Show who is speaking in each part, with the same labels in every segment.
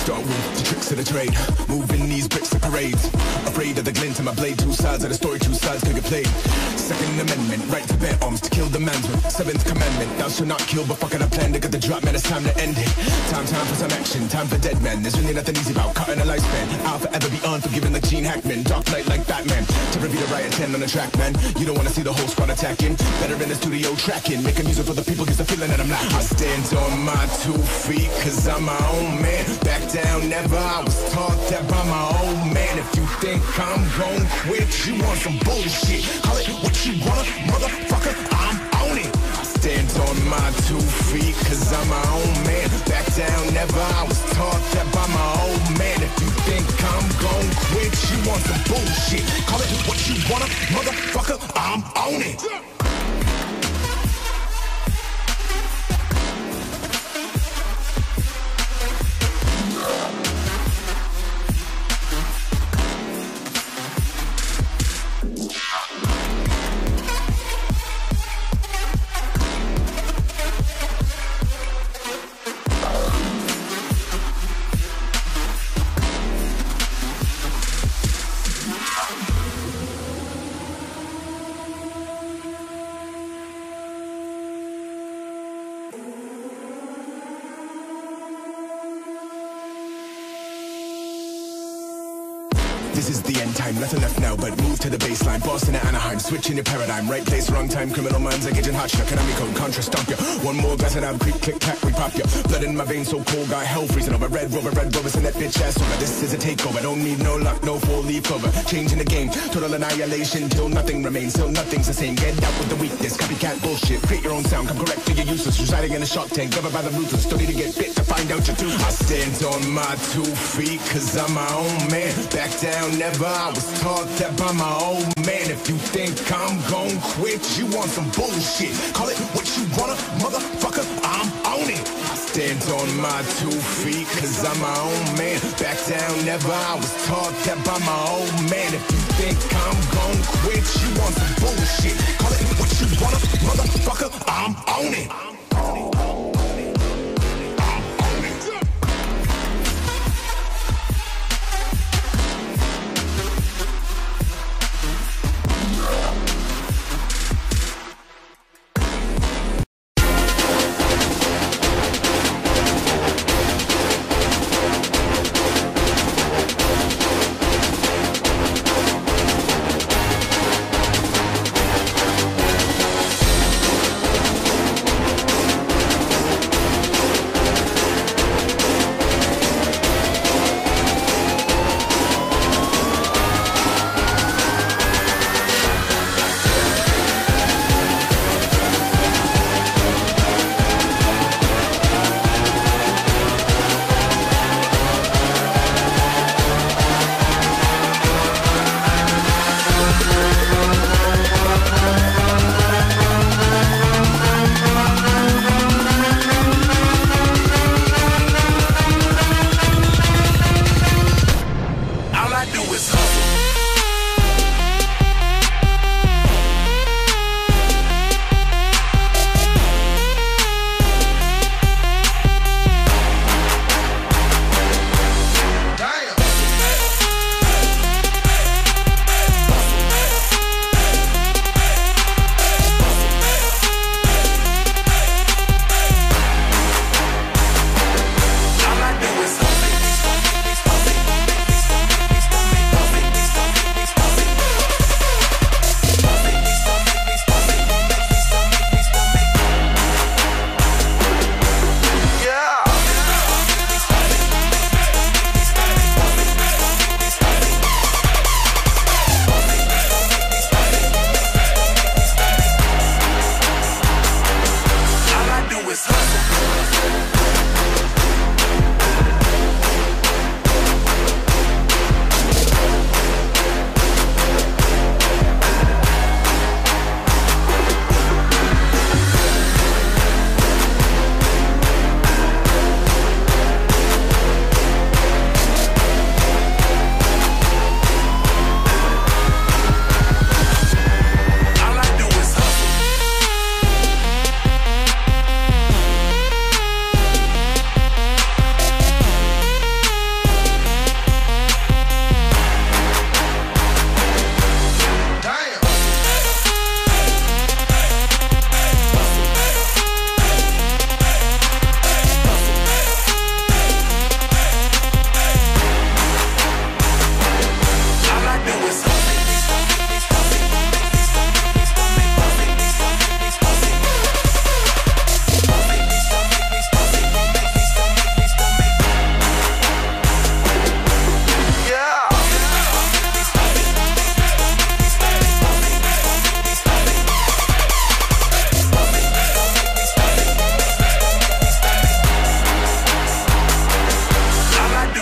Speaker 1: Start with the tricks of the trade, moving these bricks to parades. Afraid of the glint of my blade, two sides of the story, two sides could get played. Second Amendment, right to bear arms to kill the man's with. Seventh Commandment, thou shalt not kill, but fucking a plan to get the drop, man, it's time to end it. Time for some action, time for dead men. There's really nothing easy about cutting a lifespan. I'll forever be unforgiving like Gene Hackman, Dark Knight like Batman. To reveal the riot 10 on the track, man. You don't wanna see the whole squad attacking. Better in the studio tracking, making music for the people, gives the feeling that I'm lacking. I stand on my 2 feet, cause I'm my own man. Back down, never, I was taught that by my old man. If you think I'm gon' quit, you want some bullshit. Call it what you wanna, motherfucker, I'm on it. I stand on my 2 feet, cause I'm my own man. Back down, never, I was taught that by my old man. If you think I'm gon' quit, you want some bullshit. Call it what you wanna, motherfucker, I'm on it. This is the end time, nothing left now but move to the baseline. Boston to Anaheim, switching your paradigm. Right place, wrong time, criminal minds engaging hot shot. Konami code, Contra stomp ya. One more glass and I'll creep, click, clack, we pop ya. Blood in my veins so cold, got hell freezing over. Red Rover, send that bitch ass over. This is a takeover, don't need no luck, no 4-leaf cover. Changing the game, total annihilation till nothing remains, till nothing's the same. Get out with the weakness, copycat bullshit. Create your own sound, come correct to your useless. Residing in a shark tank, covered by the ruthless. Don't need to get bit to find out your truth. I stand on my 2 feet, cause I'm my own man. Back down, never, I was taught that by my old man. If you think I'm gon' quit, you want some bullshit. Call it what you wanna, motherfucker, I'm on it. I stand on my 2 feet, cause I'm my own man. Back down, never, I was taught that by my old man. If you think I'm gon' quit, you want some bullshit. Call it what you wanna, motherfucker, I'm on it.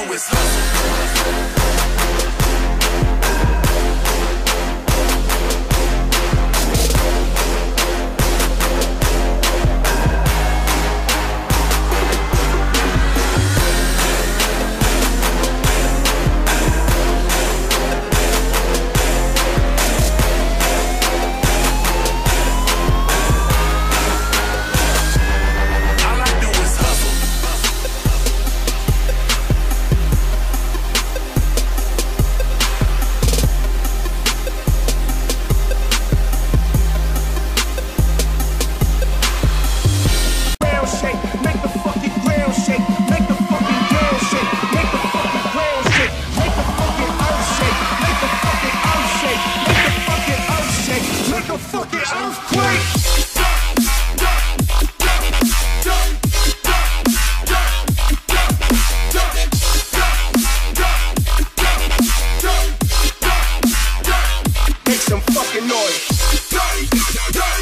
Speaker 1: is hustle. Make some fucking noise.